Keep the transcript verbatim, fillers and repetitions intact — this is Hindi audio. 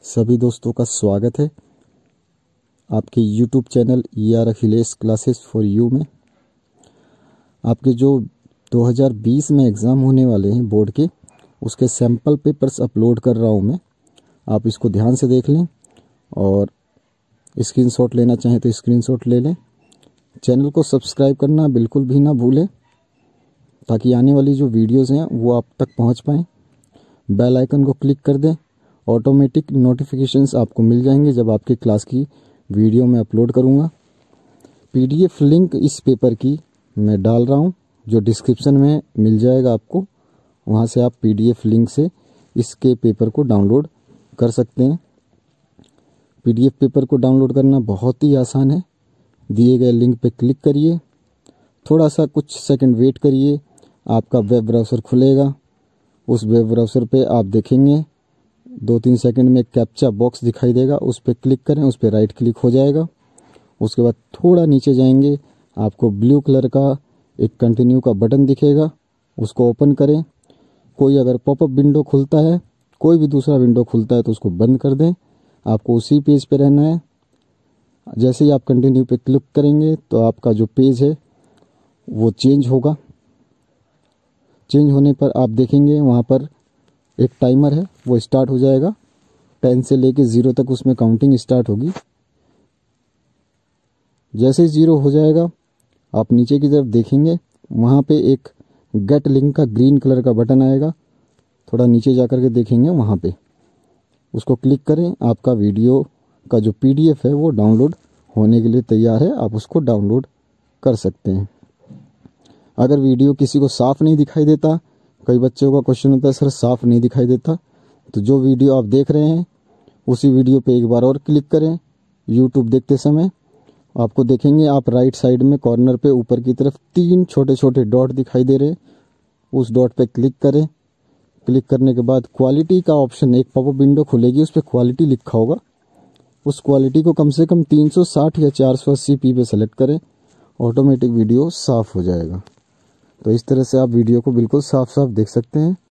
सभी दोस्तों का स्वागत है आपके YouTube channel E R Akhilesh classes for you में। आपके जो दो हज़ार बीस में एग्ज़ाम होने वाले हैं बोर्ड के, उसके सैम्पल पेपर्स अपलोड कर रहा हूं मैं। आप इसको ध्यान से देख लें और स्क्रीनशॉट लेना चाहें तो स्क्रीनशॉट ले लें। चैनल को सब्सक्राइब करना बिल्कुल भी ना भूलें ताकि आने वाली जो वीडियोज़ हैं वो आप तक पहुंच पाएँ। बेल आइकन को क्लिक कर दें, ऑटोमेटिक नोटिफिकेशंस आपको मिल जाएंगे जब आपकी क्लास की वीडियो में अपलोड करूंगा। पीडीएफ लिंक इस पेपर की मैं डाल रहा हूं, जो डिस्क्रिप्शन में मिल जाएगा आपको। वहां से आप पीडीएफ लिंक से इसके पेपर को डाउनलोड कर सकते हैं। पीडीएफ पेपर को डाउनलोड करना बहुत ही आसान है। दिए गए लिंक पे क्लिक करिए, थोड़ा सा कुछ सेकंड वेट करिए, आपका वेब ब्राउज़र खुलेगा। उस वेब ब्राउज़र पे आप देखेंगे दो तीन सेकंड में कैप्चा बॉक्स दिखाई देगा, उस पर क्लिक करें, उस पर राइट क्लिक हो जाएगा। उसके बाद थोड़ा नीचे जाएंगे, आपको ब्लू कलर का एक कंटिन्यू का बटन दिखेगा, उसको ओपन करें। कोई अगर पॉपअप विंडो खुलता है, कोई भी दूसरा विंडो खुलता है तो उसको बंद कर दें। आपको उसी पेज पे रहना है। जैसे ही आप कंटिन्यू पे क्लिक करेंगे तो आपका जो पेज है वो चेंज होगा। चेंज होने पर आप देखेंगे वहाँ पर एक टाइमर है, वो स्टार्ट हो जाएगा। टेन से लेके ज़ीरो तक उसमें काउंटिंग स्टार्ट होगी। जैसे ही ज़ीरो हो जाएगा आप नीचे की तरफ देखेंगे, वहाँ पे एक गेट लिंक का ग्रीन कलर का बटन आएगा। थोड़ा नीचे जा कर के देखेंगे, वहाँ पे उसको क्लिक करें। आपका वीडियो का जो पीडीएफ है वो डाउनलोड होने के लिए तैयार है, आप उसको डाउनलोड कर सकते हैं। अगर वीडियो किसी को साफ नहीं दिखाई देता, कई बच्चों का क्वेश्चन होता है सर साफ नहीं दिखाई देता, तो जो वीडियो आप देख रहे हैं उसी वीडियो पे एक बार और क्लिक करें। यूट्यूब देखते समय आपको देखेंगे, आप राइट साइड में कॉर्नर पे ऊपर की तरफ तीन छोटे छोटे डॉट दिखाई दे रहे हैं, उस डॉट पे क्लिक करें। क्लिक करने के बाद क्वालिटी का ऑप्शन, एक पॉपअप विंडो खुलेगी, उस पर क्वालिटी लिखा होगा। उस क्वालिटी को कम से कम तीन सौ साठ या चार सौ अस्सी पी पे सेलेक्ट करें, ऑटोमेटिक वीडियो साफ हो जाएगा। तो इस तरह से आप वीडियो को बिल्कुल साफ साफ देख सकते हैं।